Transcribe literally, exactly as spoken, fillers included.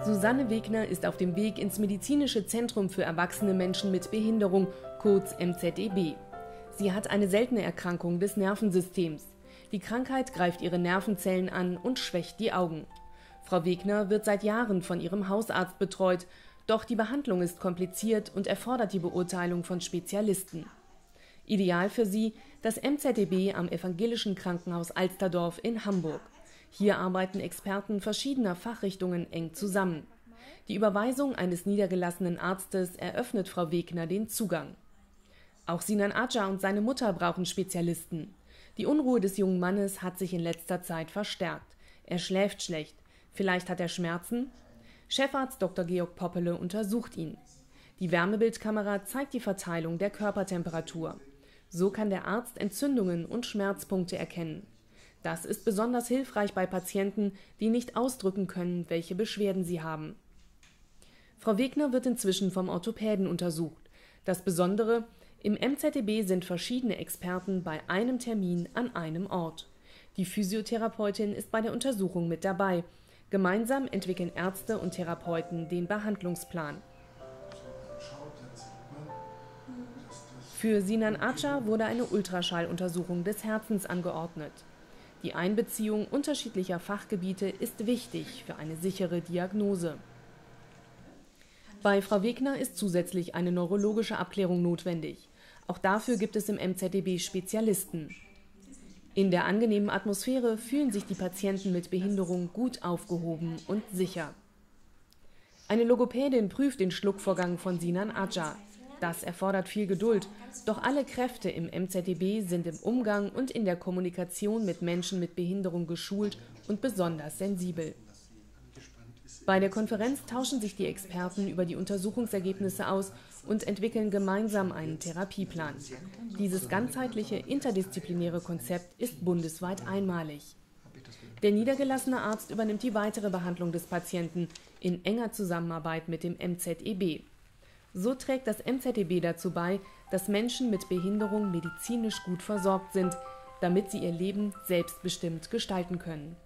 Susanne Wegner ist auf dem Weg ins Medizinische Zentrum für erwachsene Menschen mit Behinderung, kurz M Z E B. Sie hat eine seltene Erkrankung des Nervensystems. Die Krankheit greift ihre Nervenzellen an und schwächt die Augen. Frau Wegner wird seit Jahren von ihrem Hausarzt betreut, doch die Behandlung ist kompliziert und erfordert die Beurteilung von Spezialisten. Ideal für sie das M Z E B am Evangelischen Krankenhaus Alsterdorf in Hamburg. Hier arbeiten Experten verschiedener Fachrichtungen eng zusammen. Die Überweisung eines niedergelassenen Arztes eröffnet Frau Wegner den Zugang. Auch Sinan Acar und seine Mutter brauchen Spezialisten. Die Unruhe des jungen Mannes hat sich in letzter Zeit verstärkt. Er schläft schlecht. Vielleicht hat er Schmerzen? Chefarzt Doktor Georg Poppele untersucht ihn. Die Wärmebildkamera zeigt die Verteilung der Körpertemperatur. So kann der Arzt Entzündungen und Schmerzpunkte erkennen. Das ist besonders hilfreich bei Patienten, die nicht ausdrücken können, welche Beschwerden sie haben. Frau Wegner wird inzwischen vom Orthopäden untersucht. Das Besondere: Im M Z E B sind verschiedene Experten bei einem Termin an einem Ort. Die Physiotherapeutin ist bei der Untersuchung mit dabei. Gemeinsam entwickeln Ärzte und Therapeuten den Behandlungsplan. Für Sinan Acar wurde eine Ultraschalluntersuchung des Herzens angeordnet. Die Einbeziehung unterschiedlicher Fachgebiete ist wichtig für eine sichere Diagnose. Bei Frau Wegner ist zusätzlich eine neurologische Abklärung notwendig. Auch dafür gibt es im M Z E B Spezialisten. In der angenehmen Atmosphäre fühlen sich die Patienten mit Behinderung gut aufgehoben und sicher. Eine Logopädin prüft den Schluckvorgang von Sinan Acar. Das erfordert viel Geduld, doch alle Kräfte im M Z E B sind im Umgang und in der Kommunikation mit Menschen mit Behinderung geschult und besonders sensibel. Bei der Konferenz tauschen sich die Experten über die Untersuchungsergebnisse aus und entwickeln gemeinsam einen Therapieplan. Dieses ganzheitliche, interdisziplinäre Konzept ist bundesweit einmalig. Der niedergelassene Arzt übernimmt die weitere Behandlung des Patienten in enger Zusammenarbeit mit dem M Z E B. So trägt das M Z E B dazu bei, dass Menschen mit Behinderung medizinisch gut versorgt sind, damit sie ihr Leben selbstbestimmt gestalten können.